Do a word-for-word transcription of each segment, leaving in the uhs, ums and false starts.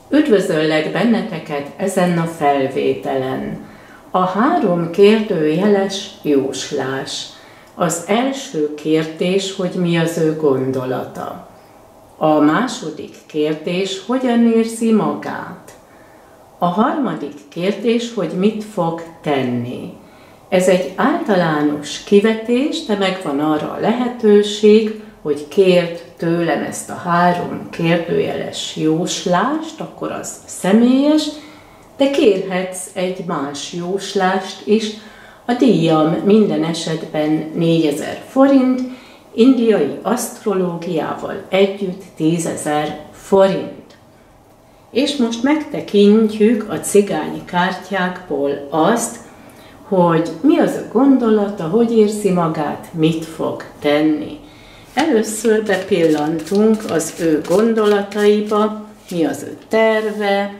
Üdvözöllek benneteket ezen a felvételen. A három kérdőjeles jóslás. Az első kérdés, hogy mi az ő gondolata. A második kérdés, hogyan érzi magát. A harmadik kérdés, hogy mit fog tenni. Ez egy általános kivetés, de megvan arra a lehetőség, hogy kérd tőlem ezt a három kérdőjeles jóslást, akkor az személyes, de kérhetsz egy más jóslást is. A díjam minden esetben négyezer forint, indiai asztrológiával együtt tízezer forint. És most megtekintjük a cigány kártyákból azt, hogy mi az a gondolata, hogy érzi magát, mit fog tenni. Először bepillantunk az ő gondolataiba, mi az ő terve.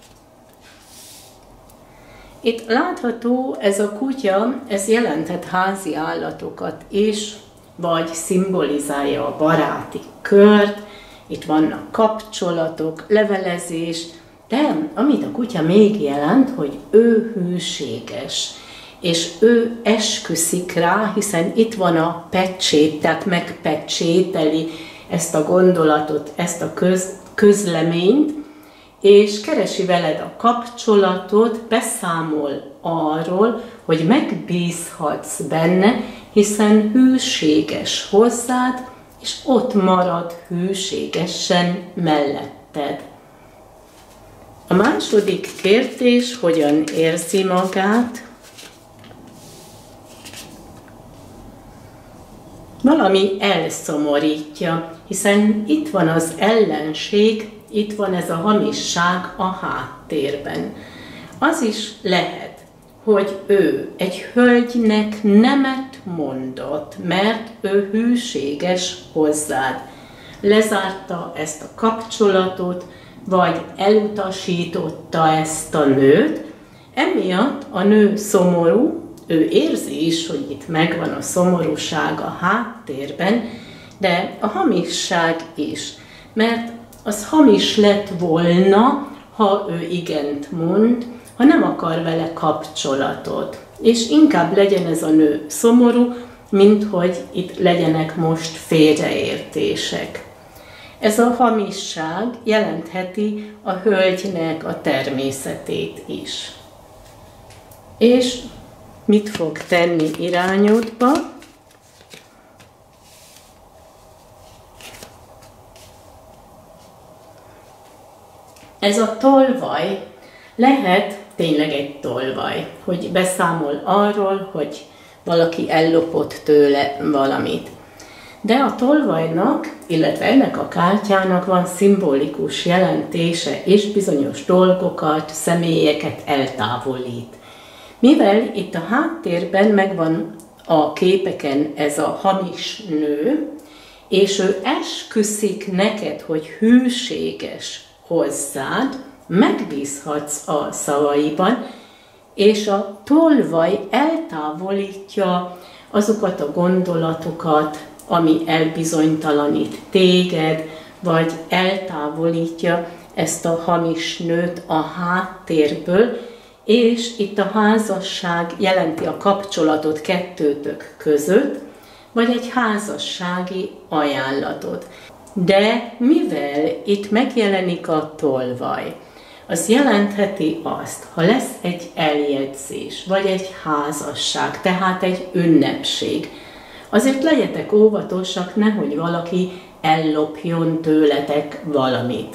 Itt látható, ez a kutya, ez jelenthet házi állatokat is, vagy szimbolizálja a baráti kört, itt vannak kapcsolatok, levelezés, de amit a kutya még jelent, hogy ő hűséges, és ő esküszik rá, hiszen itt van a pecsét, tehát megpecsételi ezt a gondolatot, ezt a köz, közleményt, és keresi veled a kapcsolatot, beszámol arról, hogy megbízhatsz benne, hiszen hűséges hozzád, és ott marad hűségesen melletted. A második kérdés, hogyan érzi magát? Valami elszomorítja, hiszen itt van az ellenség, itt van ez a hamisság a háttérben. Az is lehet, hogy ő egy hölgynek nemet mondott, mert ő hűséges hozzád. Lezárta ezt a kapcsolatot, vagy elutasította ezt a nőt, emiatt a nő szomorú, ő érzi is, hogy itt megvan a szomorúság a háttérben, de a hamisság is, mert az hamis lett volna, ha ő igent mond, ha nem akar vele kapcsolatot. És inkább legyen ez a nő szomorú, mint hogy itt legyenek most félreértések. Ez a hamisság jelentheti a hölgynek a természetét is. És mit fog tenni irányodba? Ez a tolvaj lehet tényleg egy tolvaj, hogy beszámol arról, hogy valaki ellopott tőle valamit. De a tolvajnak, illetve ennek a kártyának van szimbolikus jelentése, és bizonyos dolgokat, személyeket eltávolít. Mivel itt a háttérben megvan a képeken ez a hamis nő, és ő esküszik neked, hogy hűséges hozzád, megbízhatsz a szavaiban, és a tolvaj eltávolítja azokat a gondolatokat, ami elbizonytalanít téged, vagy eltávolítja ezt a hamis nőt a háttérből, és itt a házasság jelenti a kapcsolatot kettőtök között, vagy egy házassági ajánlatot. De mivel itt megjelenik a tolvaj, az jelentheti azt, ha lesz egy eljegyzés, vagy egy házasság, tehát egy ünnepség, azért legyetek óvatosak, nehogy valaki ellopjon tőletek valamit.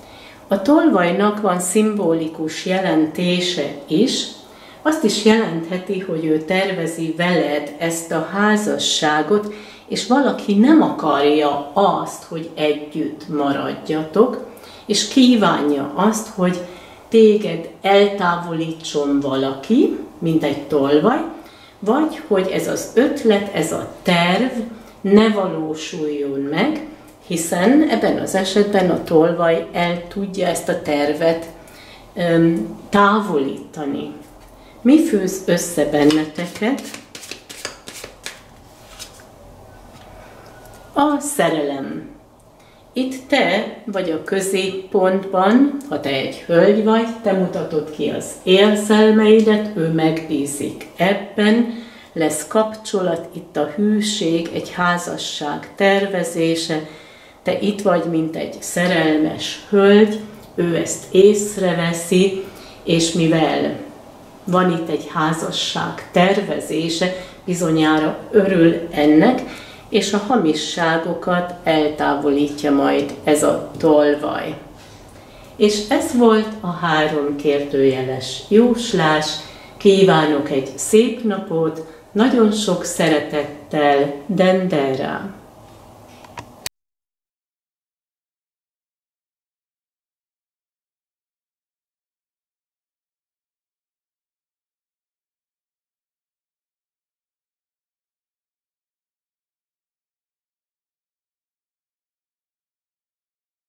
A tolvajnak van szimbolikus jelentése is, azt is jelentheti, hogy ő tervezi veled ezt a házasságot, és valaki nem akarja azt, hogy együtt maradjatok, és kívánja azt, hogy téged eltávolítson valaki, mint egy tolvaj, vagy hogy ez az ötlet, ez a terv ne valósuljon meg, hiszen ebben az esetben a tolvaj el tudja ezt a tervet öm, távolítani. Mi fűz össze benneteket? A szerelem. itt te vagy a középpontban, ha te egy hölgy vagy, te mutatod ki az érzelmeidet, ő megbízik ebben, lesz kapcsolat, itt a hűség, egy házasság tervezése, te itt vagy, mint egy szerelmes hölgy, ő ezt észreveszi, és mivel van itt egy házasság tervezése, bizonyára örül ennek, és a hamisságokat eltávolítja majd ez a tolvaj. És ez volt a három kérdőjeles jóslás. Kívánok egy szép napot, nagyon sok szeretettel, Dendera!